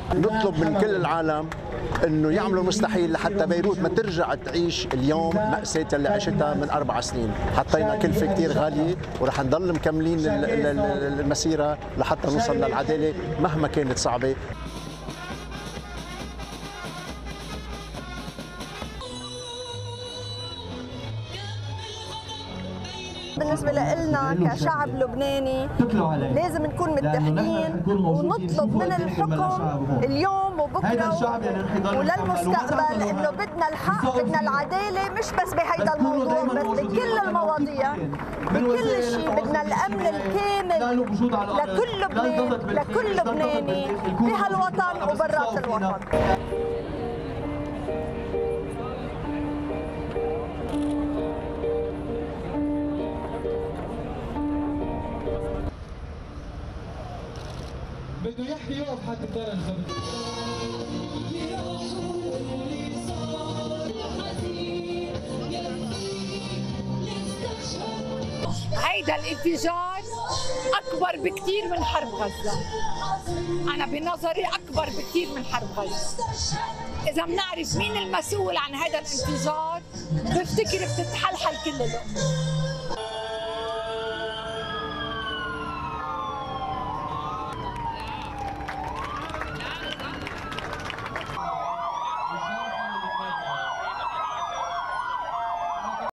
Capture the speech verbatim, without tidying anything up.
نطلب من كل العالم انه يعملوا المستحيل لحتى بيروت ما ترجع تعيش اليوم مأساة اللي عشتها من اربع سنين. حطينا كلفة كثير غالية ورح نضل مكملين المسيرة لحتى نوصل للعدالة مهما كانت صعبة. بالنسبة لنا كشعب لبناني لازم نكون متحدين ونطلب من الحكم اليوم وبكره وللمستقبل انه بدنا الحق، بدنا العدالة، مش بس بهيدا الموضوع بس بكل المواضيع، بكل شيء. بدنا الامن الكامل لكل لبنان، لكل لبناني بهالوطن وبرات الوطن. بده يحكي يقف حتى الدار الخبز. هيدا الانفجار أكبر بكتير من حرب غزة. أنا بنظري أكبر بكتير من حرب غزة. إذا بنعرف مين المسؤول عن هذا الانفجار بفتكر بتتحلحل كل الأمور.